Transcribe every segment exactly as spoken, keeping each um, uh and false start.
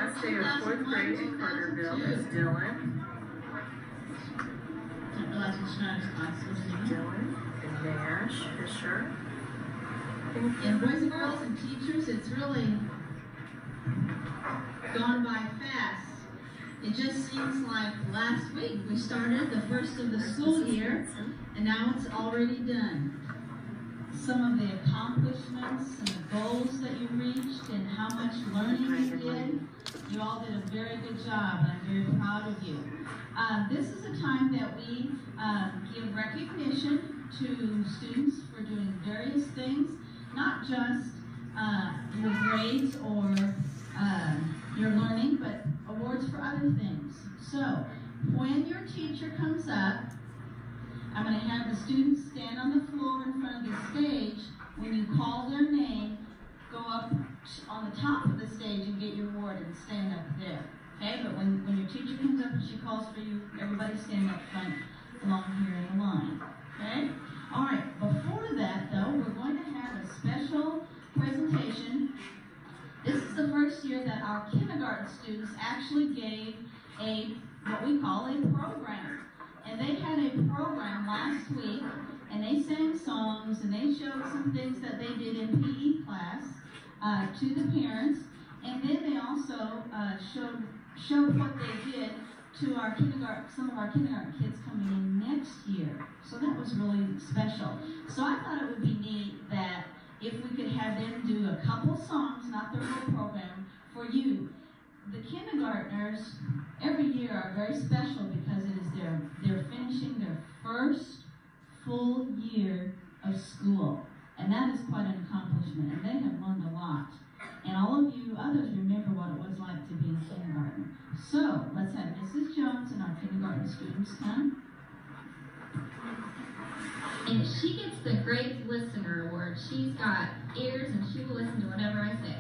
first day of fourth grade in Carterville is Dylan. Dylan and Nash Fisher. And boys and girls and teachers, it's really gone by fast. It just seems like last week we started the first of the school year, and now it's already done. Some of the accomplishments and the goals that you reached and how much learning you did, you all did a very good job, and I'm very proud of you. Uh, this is a time that we uh, give recognition to students for doing various things, not just uh, your grades or uh, your learning, but awards for other things. So, when your teacher comes up, I'm going to have the students stand on the floor in front of the stage. When you call their name, go up on the top of the stage and get your award and stand up there. Okay, but when, when your teacher comes up and she calls for you, everybody stand up front along here in the line. Okay? All right, before that though, we're going to have a special presentation. This is the first year that our kindergarten students actually gave a, what we call a program. And they had a program last week, and they sang songs, and they showed some things that they did in P E class uh, to the parents, and then they also uh, showed showed what they did to our kindergarten, some of our kindergarten kids coming in next year. So that was really special. So I thought it would be neat that if we could have them do a couple songs, not their whole program, for you. The kindergartners every year are very special because it is their they're finishing their first full year of school, and that is quite an accomplishment, and they have learned a lot. And all of you others remember what it was like to be in kindergarten. So let's have Missus Jones and our kindergarten students come. And she gets the Great Listener Award. She's got ears and she will listen to whatever I say.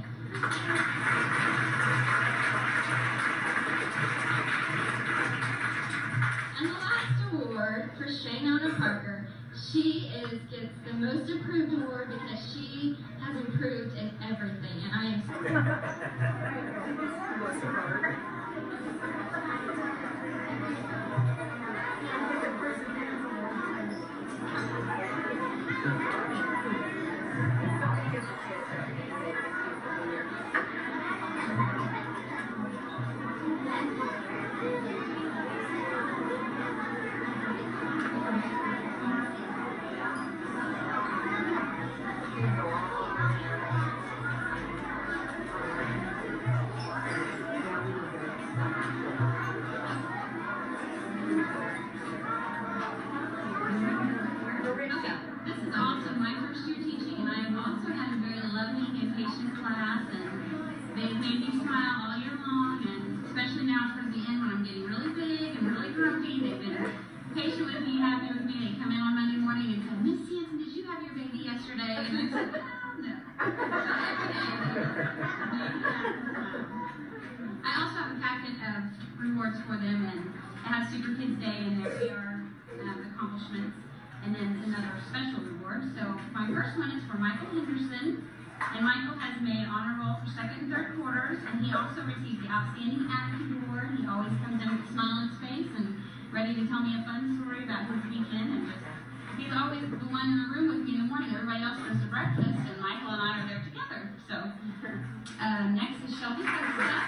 And the last award for Shaynona Parker, she is gets the most improved award because she has improved in everything. And I am for them, and it has Super Kids Day and their P R um, accomplishments, and then another special reward. So my first one is for Michael Henderson, and Michael has made honor roll for second and third quarters, and he also received the Outstanding Attitude Award. He always comes in with a smile on his face and ready to tell me a fun story about his weekend, and just he's always the one in the room with me in the morning. Everybody else goes to breakfast, and Michael and I are there together. So uh, next is Shelby Sutherland.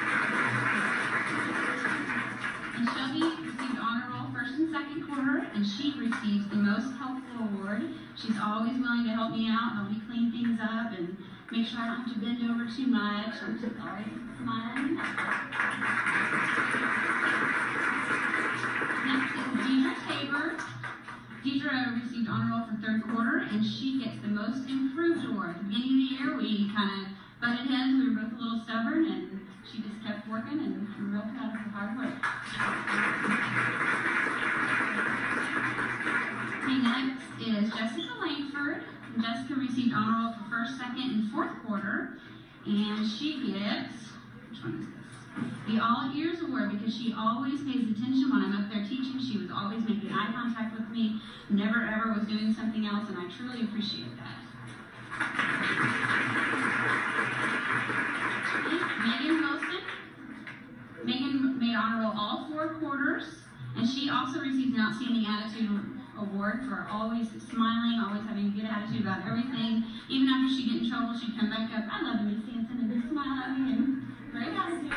And Shelby received honor roll first and second quarter, and she receives the most helpful award. She's always willing to help me out, help me clean things up, and make sure I don't have to bend over too much. And she's always smiling. Next is Deidre Tabor. Deidre received honor roll for third quarter, and she gets the most improved award. At the beginning of the year, we kind of butted heads. We were both a little stubborn, and she just kept working, and I'm real proud of her hard work. Okay, next is Jessica Langford. And Jessica received honor roll for first, second, and fourth quarter, and she gets, which one is this? The All Ears Award, because she always pays attention when I'm up there teaching. She was always making eye contact with me, never ever was doing something else, and I truly appreciate that. Megan Wilson receives an Outstanding Attitude Award for always smiling, always having a good attitude about everything. Even after she'd get in trouble, she'd come back up, I love you, Miss Hanson, and just smile at me, and great attitude.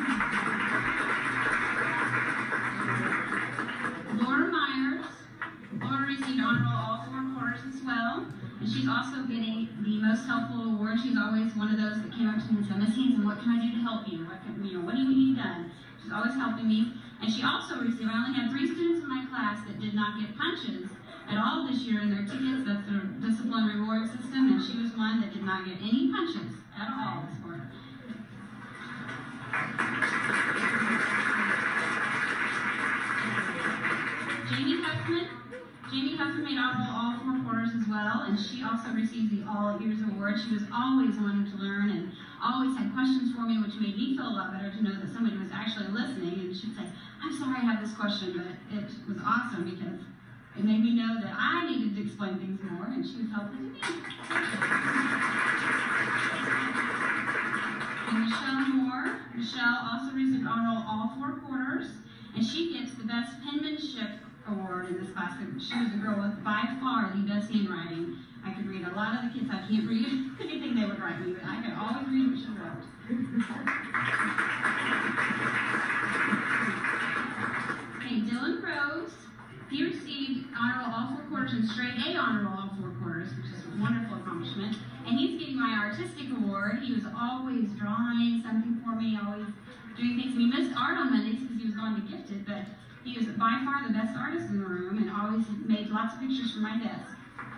Laura Myers. Laura received honor roll all four quarters as well. And she's also getting the Most Helpful Award. She's always one of those that came up to me and said, Miss Hanson, what can I do to help you? What can, you know, what do you need done? She's always helping me. And she also received, I only had three students in my class that did not get punches at all this year in their tickets. That's the discipline reward system, and she was one that did not get any punches at all this quarter. Jamie Huffman. Jamie Huffman made honor roll all four quarters as well, and she also received the All Ears Award. She was always wanting to learn and always had questions for me, which made me feel a lot better to know that somebody was actually listening. And she'd say, I'm sorry I have this question, but it was awesome because it made me know that I needed to explain things more, and she was helping me. And Michelle Moore. Michelle also received honor roll all four quarters, and she gets the Best Penmanship Award in this class. She was the girl with by far the best handwriting. I could read a lot of the kids. I can't read anything they would write me, but I could always read what she wrote. Okay, Dylan Rose. He received honor roll all four quarters and straight A honor roll all four quarters, which is a wonderful accomplishment. And he's getting my artistic award. He was always drawing something for me, always doing things. And he missed art on Mondays because he was going to Gifted, but he was by far the best artist in the room and always made lots of pictures for my desk.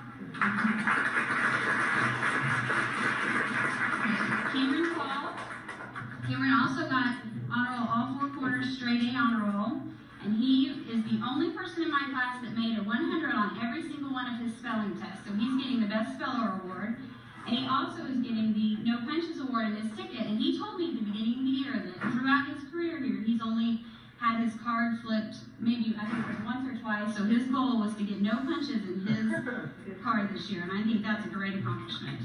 Cameron Paul. Cameron also got honor roll all four quarters, straight A honor roll. And he is the only person in my class that made a one hundred on every single one of his spelling tests. So he's getting the Best Speller Award. And he also is getting the No Punches Award in his ticket. And he told me at the beginning of the year that throughout his career here, he's only had his card flipped maybe, I think it was once or twice. So his goal was to get no punches in his card this year. And I think that's a great accomplishment.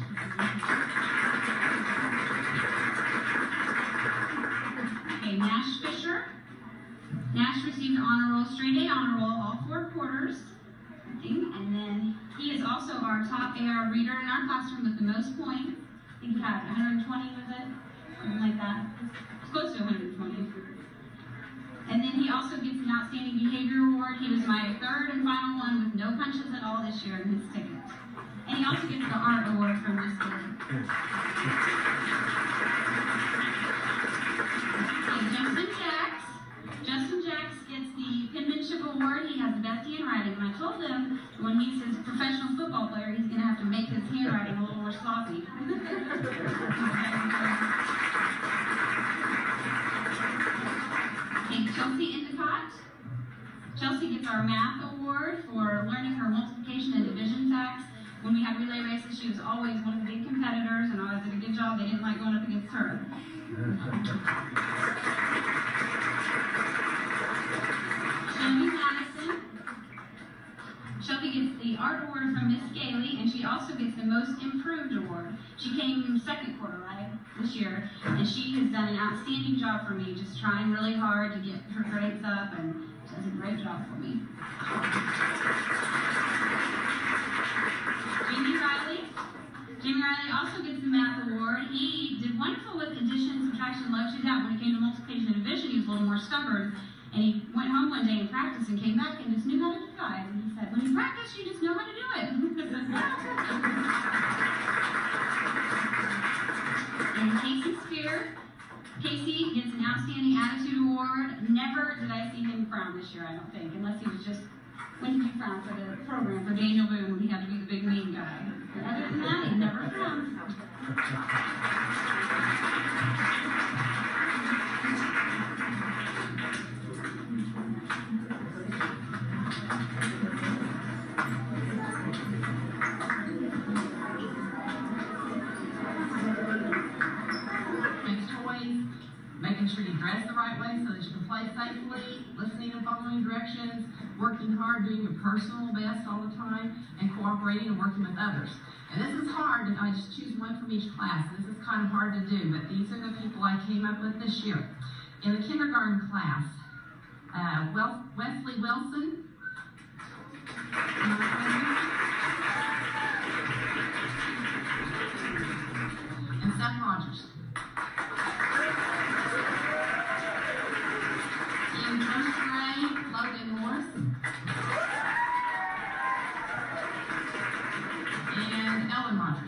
Okay, Nash Fisher. Nash received honor roll, straight A honor roll, all four quarters. And then he is also our top A R reader in our classroom with the most points. I think he had one hundred twenty, was it? Something like that. It's close to one hundred twenty. And then he also gets an Outstanding Behavior Award. He was my third and final one with no punches at all this year in his ticket. And he also gets the Art Award from this kid. Okay, Justin Jacks. Justin Jacks gets the Penmanship Award. He has the best handwriting. And I told him when he's his professional football player, he's going to have to make his handwriting a little more sloppy. Okay, Chelsea Endicott. Chelsea gets our Math Award for learning her multiplication and division facts. When we had relay races, she was always one of the big competitors and always did a good job. They didn't like going up against her. Shelby Madison. Shelby gets the Art Award from Miss Gailey, and she also gets the Most Improved Award. She came second quarter, right, this year, and she has done an outstanding job for me, just trying really hard to get her grades up, and does a great job for me. Jamie Riley. Jamie Riley also gets the Math Award. He did wonderful with addition, subtraction, love, she's out. When it came to multiplication and division, he was a little more stubborn. And he went home one day and practiced and came back and just knew how to divide. And he said, when you practice, you just know how to do it. And Casey Spear. Casey gets an Outstanding Attitude Award. Never did I see him frown this year, I don't think, unless he was just, when did you frown for the program for Daniel Boone when he had to be the big mean guy? But other than that, he never frowned. Making sure you dress the right way so that you can play safely, listening and following directions, working hard, doing your personal best all the time, and cooperating and working with others. And this is hard if I just choose one from each class. This is kind of hard to do, but these are the people I came up with this year. In the kindergarten class, uh, Wesley Wilson And Seth Rogers. In first grade, Logan Morris. And Ellen Rogers.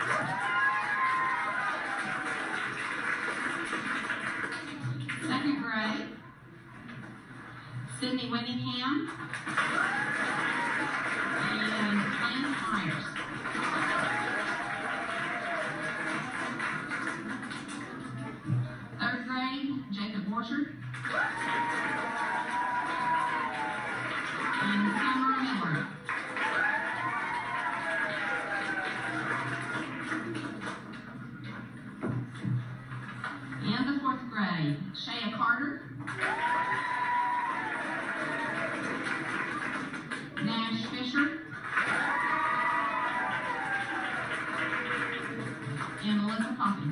Second grade, Sydney Winningham and Lance Myers. Third grade, Jacob Borchard and Summer Miller. And the fourth grade, Shea Carter, Nash Fisher, and Melissa Poppy.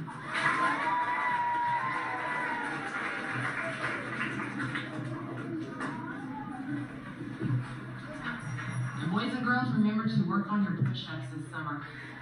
And boys and girls, remember to work on your push-ups this summer.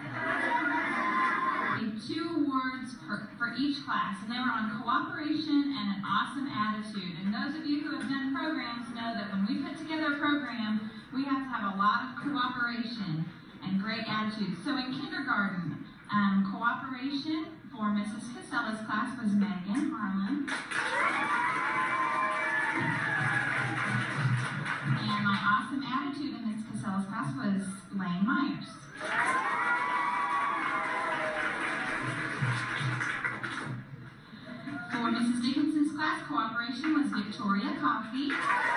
Two awards per, for each class, and they were on cooperation and an awesome attitude. And those of you who have done programs know that when we put together a program, we have to have a lot of cooperation and great attitude. So in kindergarten, um, cooperation for Missus Casella's class was Megan Harlan. And my awesome attitude in Miss Casella's class was Lane Myers. For Missus Dickinson's class, cooperation was Victoria Coffey.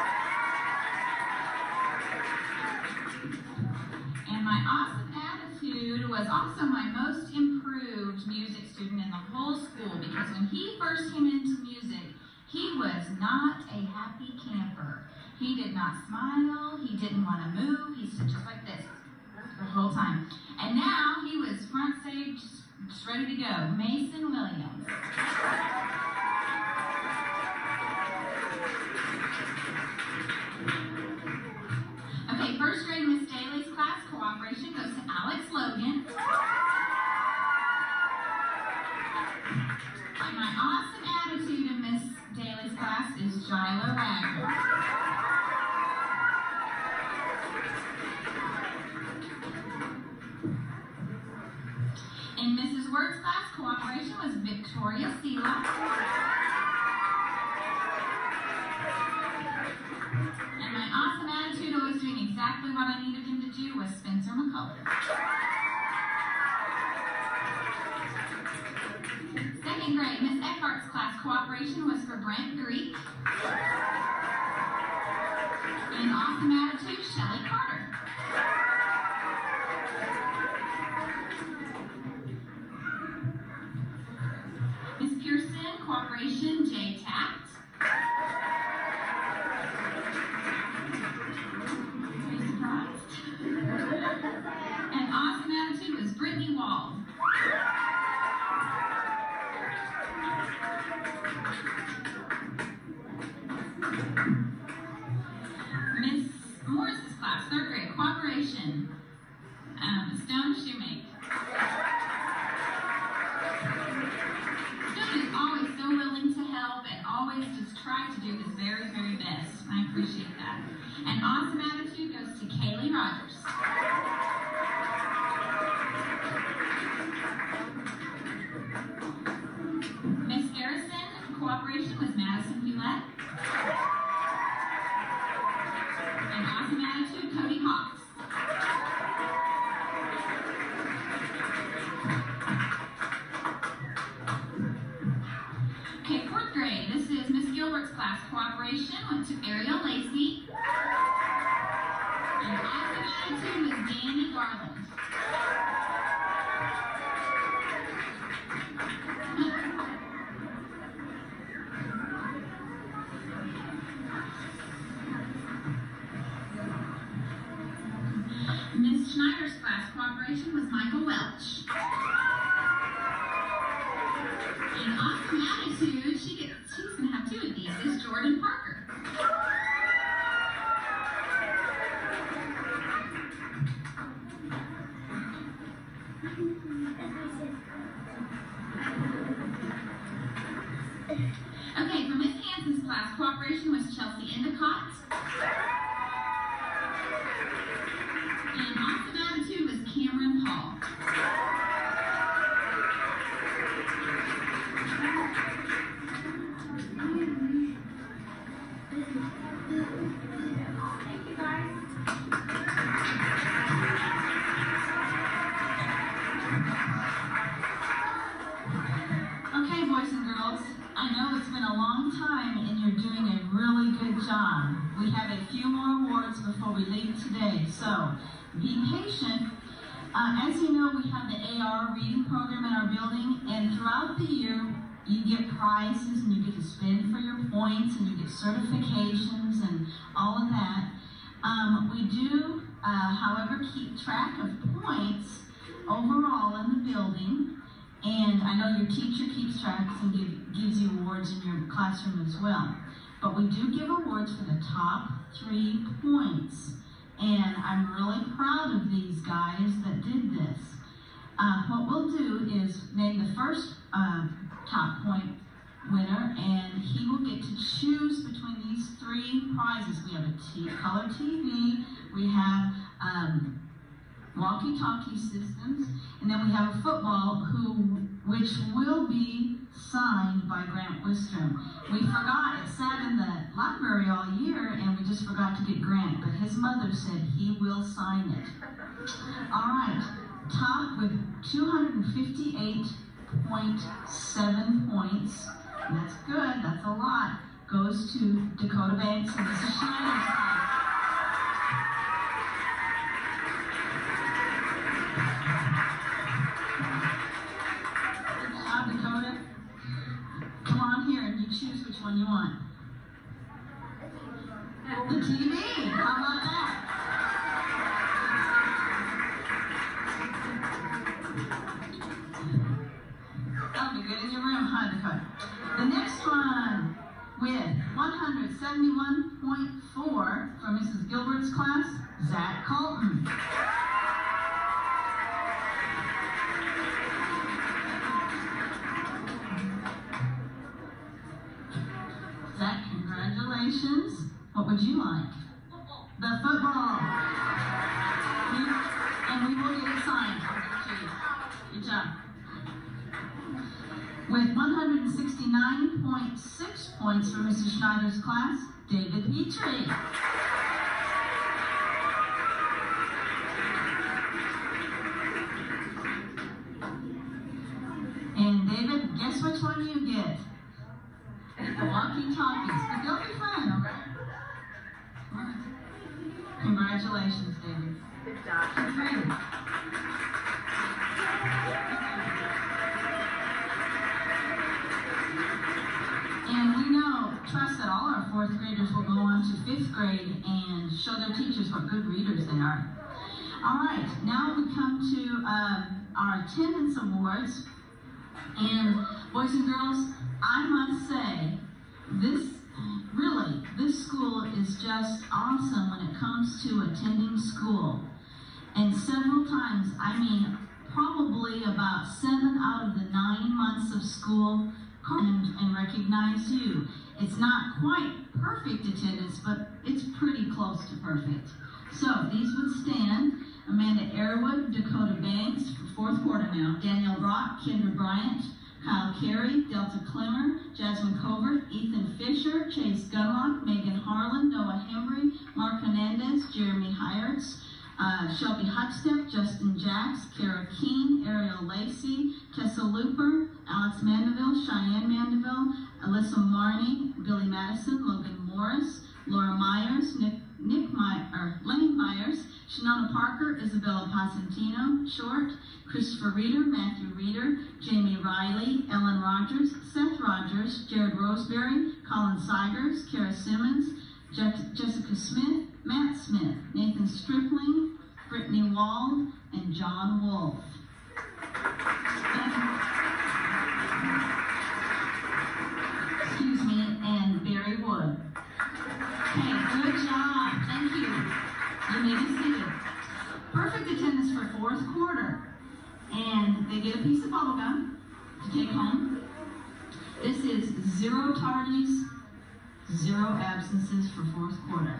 And my awesome attitude was also my most improved music student in the whole school, because when he first came into music, he was not a happy camper. He did not smile, he didn't want to move, he stood just like this the whole time. And now he was front stage, just ready to go. Mason Williams. Okay, first grade Miss Daly's class, cooperation goes to Alex Logan. And my awesome attitude in Miss Daly's class is Jyla Wagner. In Missus Word's class, cooperation was Victoria Sela. And my awesome attitude, always doing exactly what I needed him to do, was Spencer McCullough. Second grade, Miss Eckhart's class, cooperation was for Brent Greek. And awesome attitude, Shelley Carter. Miss Pearson, cooperation, Jay Taft. Are you surprised? And awesome attitude was Brittany Wall. Miss Morris's class, third grade, cooperation, um, Stone Shoemake. Stone is always so willing to help and always just try to do his very, very best. I appreciate that. And awesome attitude goes to Kaylee Rogers. Miss Harrison, cooperation was Madison Hewlett. And awesome attitude, Cody Hawks. Okay, fourth grade, this is Miss Gilbert's class, cooperation went to Ariel Lacey. And awesome attitude was Danny Garland. Miss Schneider's class, cooperation was Michael Welch. And awesome attitude, she gets, she's going to have two of these, is Jordan Parker. Okay, for Miss Hanson's class, cooperation was Chelsea Endicott. And awesome attitude was Cameron Paul. Thank you, guys. Okay, boys and girls, I know it's been a long time and you're doing a really good job. We have a few more awards before we leave today, so be patient. Uh, as you know, we have the A R reading program in our building, and throughout the year, you get prizes and you get to spend for your points and you get certifications and all of that. Um, we do, uh, however, keep track of points overall in the building. And I know your teacher keeps track and give, gives you awards in your classroom as well. But we do give awards for the top three points. And I'm really proud of these guys that did this. Uh, what we'll do is name the first uh, top point winner, and he will get to choose between these three prizes. We have a t color T V, we have um, walkie-talkie systems, and then we have a football who, which will be signed by Grant Wistrom. We forgot, it sat in the library all year, and we just forgot to get Grant, but his mother said he will sign it. All right, top with two hundred fifty-eight point seven points, that's good, that's a lot, goes to Dakota Banks and Missus Schneider's class. Dakota, come on here and you choose which one you want. The T V, how about that? That'll be good in your room, huh, Dakota? The next one with one hundred seventy-one point four from Missus Gilbert's class, Zach Colton. Zach, congratulations. What would you like? Football. The football. You, and we will get it signed. Good job. With one hundred sixty-nine point six points for Missus Schneider's class, David Petrie. And David, guess which one you get? The walkie-talkies, but they'll be fun, okay? Congratulations, David. Good job. Okay. And we know, trust that all our fourth graders will go on to fifth grade and show their teachers what good readers they are. All right, now we come to um, our attendance awards. And boys and girls, I must say, this, really, this school is just awesome when it comes to attending school. And several times, I mean, probably about seven out of the nine months of school, and, and recognize you. It's not quite perfect attendance, but it's pretty close to perfect. So these would stand: Amanda Airwood, Dakota Banks, for fourth quarter now, Danielle Brock, Kendra Bryant, Kyle Carey, Delta Clemmer, Jasmine Covert, Ethan Fisher, Chase Gunlock, Megan Harlan, Noah Hembry, Mark Hernandez, Jeremy Hyertz, uh, Shelby Huckstep, Justin Jacks, Kara Keene, Ariel Lacey, Tessa Looper, Alex Mandeville, Cheyenne Mandeville, Alyssa Marney, Billy Madison, Logan Morris, Laura Myers, Nick, Nick My, or Lane Myers, Shanona Parker, Isabella Pasentino, Short, Christopher Reeder, Matthew Reeder, Jamie Riley, Ellen Rogers, Seth Rogers, Jared Roseberry, Colin Sigers, Kara Simmons, Je Jessica Smith, Matt Smith, Nathan Stripling, Brittany Wald, and John Wolf. Excuse me, and Barry Wood. Okay, good job. Thank you. You may be seated. Perfect attendance for fourth quarter. And they get a piece of bubble gum to take home. This is is zero tardies, zero absences for fourth quarter.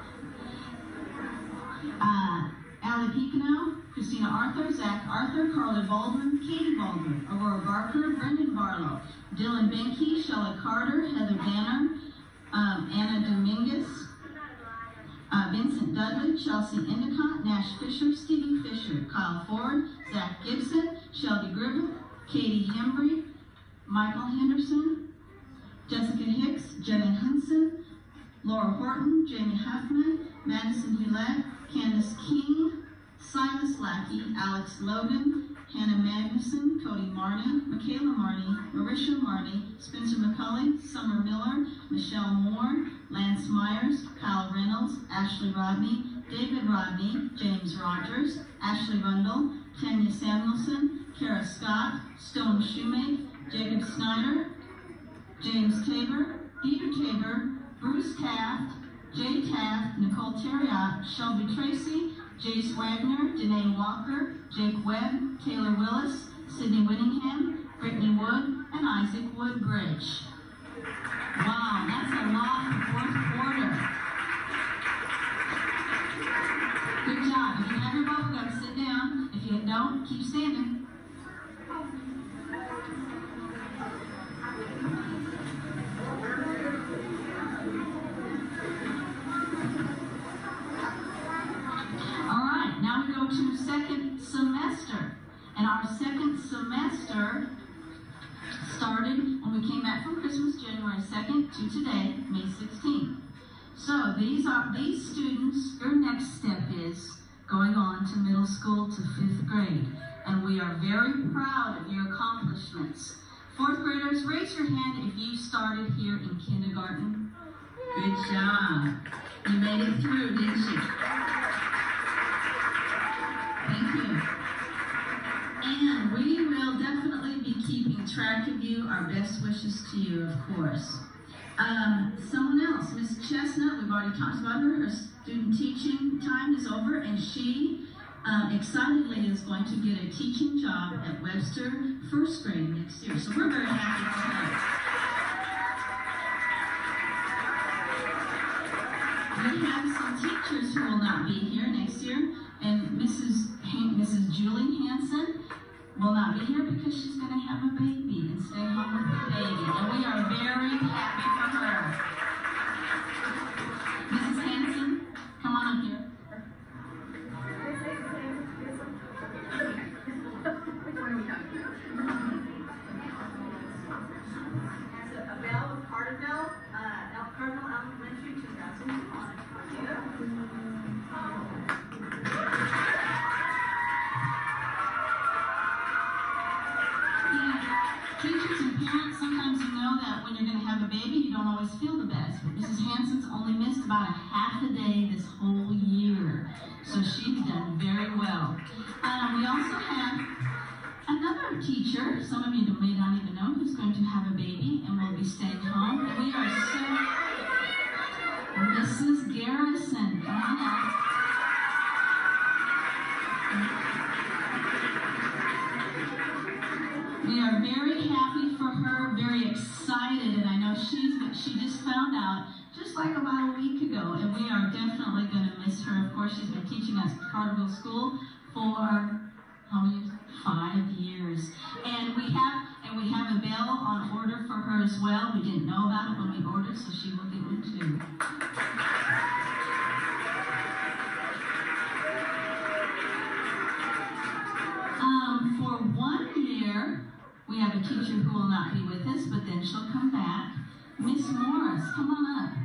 Uh, Allie Picano, Christina Arthur, Zach Arthur, Carla Baldwin, Katie Baldwin, Aurora Barker, Brendan Barlow, Dylan Benke, Shella Carter, Heather Danner, um, Anna Dominguez, uh, Vincent Dudley, Chelsea Endicott, Nash Fisher, Stephen Fisher, Kyle Ford, Zach Gibson, Shelby Griffith, Katie Hembry, Michael Henderson, Jessica Hicks, Jenna Hunson, Laura Horton, Jamie Huffman, Madison Hewlett, Candace King, Silas Lackey, Alex Logan, Hannah Magnuson, Cody Marney, Michaela Marney, Marisha Marney, Spencer McCulley, Summer Miller, Michelle Moore, Lance Myers, Kyle Reynolds, Ashley Rodney, David Rodney, James Rogers, Ashley Rundle, Tanya Samuelson, Kara Scott, Stone Shoemake, Jacob Snyder, James Tabor, Peter Tabor, Bruce Taft, Jay Taft, Nicole Terriot, Shelby Tracy, Jace Wagner, Danae Walker, Jake Webb, Taylor Willis, Sydney Whittingham, Brittany Wood, and Isaac Woodbridge. Wow, that's a lot for fourth quarter. Good job. If you have your bubble gum, sit down. If you don't, keep standing. To second semester, and our second semester started when we came back from Christmas, January second, to today, May sixteenth. So these are these students. Your next step is going on to middle school to fifth grade, and we are very proud of your accomplishments. Fourth graders, raise your hand if you started here in kindergarten. Good job. You made it through, didn't you? Thank you. And we will definitely be keeping track of you. Our best wishes to you, of course. Um, someone else, Miss Chestnut, we've already talked about her. Her student teaching time is over, and she um, excitedly is going to get a teaching job at Webster first grade next year. So we're very happy for her. We have some teachers who will not be here next year, and Missus Han- Missus Julie Hansen will not be here because she's going to have a baby and stay home with the baby, and we are very happy for her. Missus Hansen, come on up here. A bell of Carterville, uh, Carterville Elementary, two thousand one. Teachers and parents, sometimes you know that when you're going to have a baby, you don't always feel the best. But Missus Hansen's only missed about a half a day this whole year. So she's done very well. Um, we also have another teacher, some of you may not even know, who's going to have a baby and will be staying home. And we are so... Missus Garrison, come on up. We are very happy for her, very excited, and I know she's she just found out just like about a week ago, and we are definitely going to miss her. Of course, she's been teaching us at Carterville School for how many years? Five years, and we have and we have a bell on order for her as well. We didn't know about it when we ordered, so she will get one too. Um, for one year. We have a teacher who will not be with us, but then she'll come back. Miss Morris, come on up.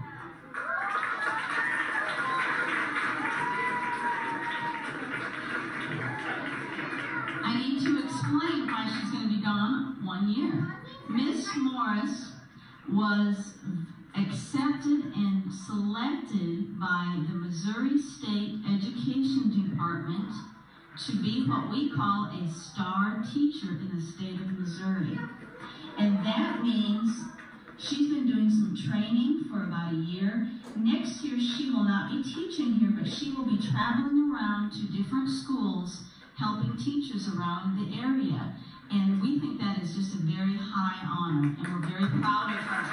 I need to explain why she's going to be gone one year. Miss Morris was accepted and selected by the Missouri State Education Department to be what we call a star teacher in the state of Missouri. And that means she's been doing some training for about a year. Next year she will not be teaching here, but she will be traveling around to different schools helping teachers around the area. And we think that is just a very high honor, and we're very proud of her.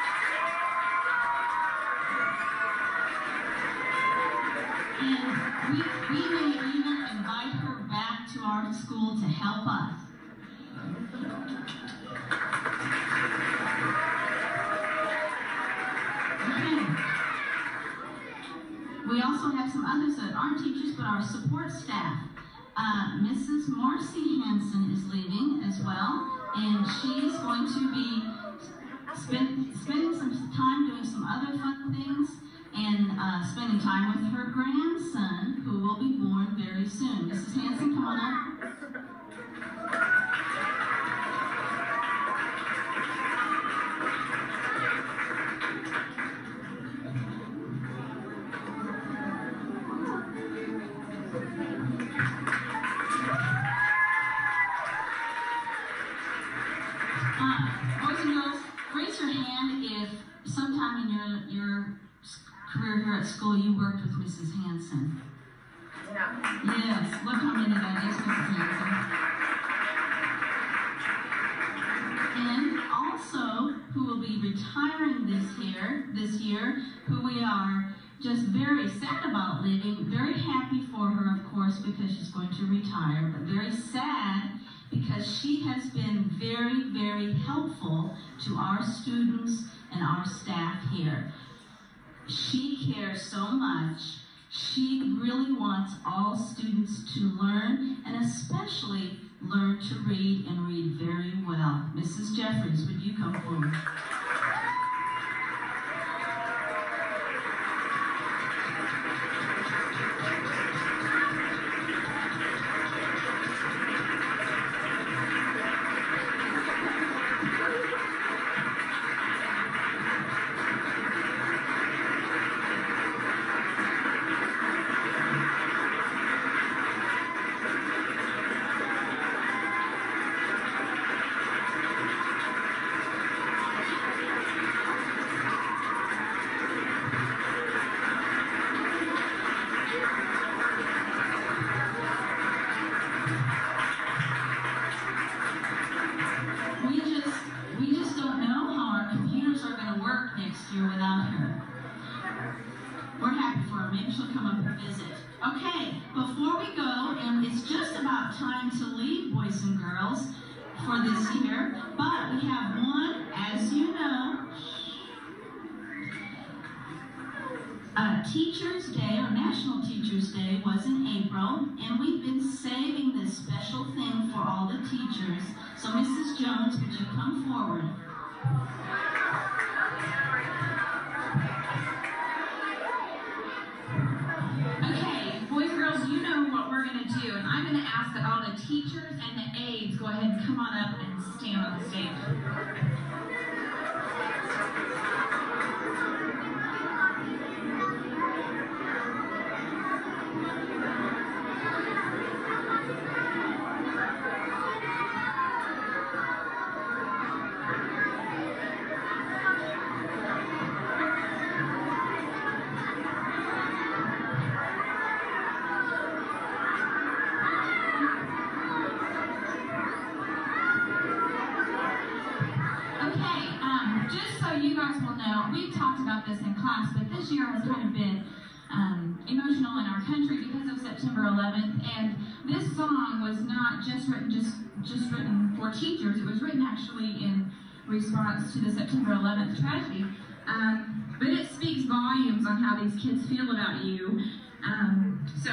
And we, we may even invite her back to our school to help us. Okay. We also have some others that aren't teachers, but our support staff. Uh, Missus Marcy Hansen is leaving as well, and she's going to be spend, spending some time doing some other fun things, and uh, spending time with her grandson, who will be born very soon. Missus Hansen, come on up. Uh, boys and girls, raise your hand if sometime in your, your career here at school you worked with Missus Hansen. Yeah. Yes, look how many that is, Missus Hansen. And also, who will be retiring this year, this year, who we are just very sad about leaving, very happy for her, of course, because she's going to retire, but very sad because she has been very, very helpful to our students and our staff here. She cares so much. She really wants all students to learn, and especially learn to read and read very well. Missus Jeffries, would you come forward? Without her. We're happy for her. Maybe she'll come up and visit. Okay, before we go, and it's just about time to leave, boys and girls, for this year, but we have one, as you know, uh, Teachers Day, or National Teachers Day, was in April, and we've been saving this special thing for all the teachers. So Missus Jones, would you come forward? Do, and I'm going to ask that all the teachers and the aides go ahead and come on up and stand on the stage. We've talked about this in class, but this year has kind of been um, emotional in our country because of September eleventh, and this song was not just written just just written for teachers. It was written actually in response to the September eleventh tragedy, um, but it speaks volumes on how these kids feel about you. Um, so.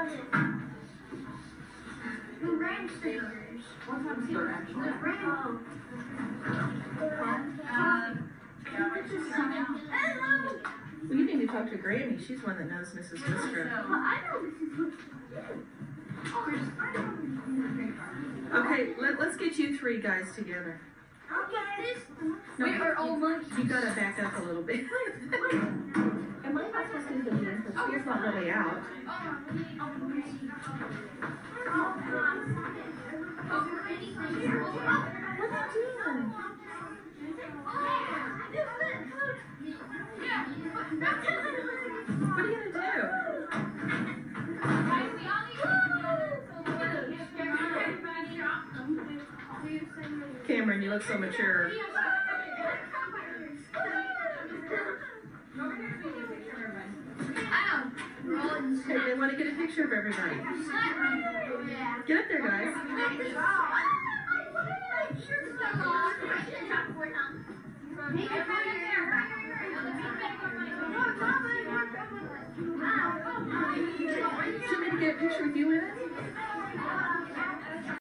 What time's your actually? Well, you need to talk to Granny. She's one that knows Missus Whisker. Okay, let, let's get you three guys together. No, We are all monkeys. you gotta back up a little bit. Am I not supposed to do this? The spear's not really out. What are you doing? What are you gonna do? Cameron, you look so mature. Hey, they want to get a picture of everybody. Get up there, guys. Do you want me to get a picture with you in it?